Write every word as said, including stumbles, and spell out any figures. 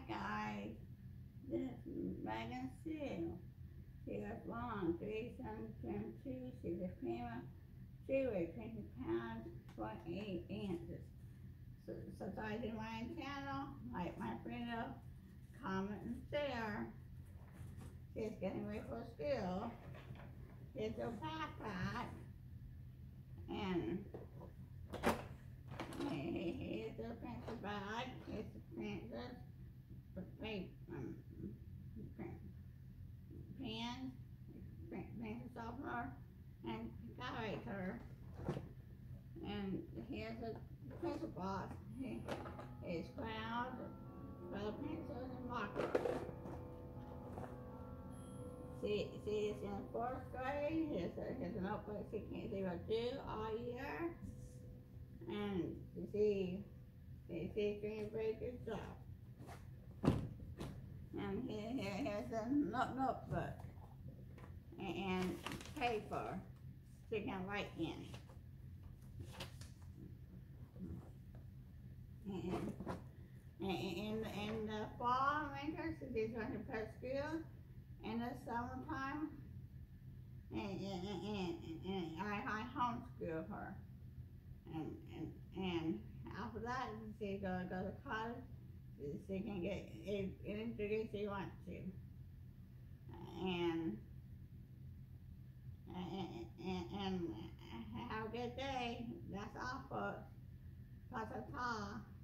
guys, this is Megan Sue. She was born three seven two. She's a female. She weighs twenty pounds, twenty-eight inches. So, subscribe to my channel, like my video, comment and share. She's getting ready for school. Here's her backpack. And here's her pencil bag. Here's the pencils, the paper, um, pen, pencil sharpener, and calculator. And here's a pencil box. It's crowns, color pencils, and markers. See, see, it's in fourth grade. Here's a, here's a notebook she can't see what to do all year. And you see, see, she's doing a very good job. And here, here, here's a note, notebook and, and paper she can write in. And in, in, in the fall and winter, she's going to prep school. In the summertime, and, and, and, and I, I homeschool her. And, and, and after that, she's going to go to college. She can get any degree she wants to. And, and, and, and have a good day. That's all, folks. Ta-ta-ta.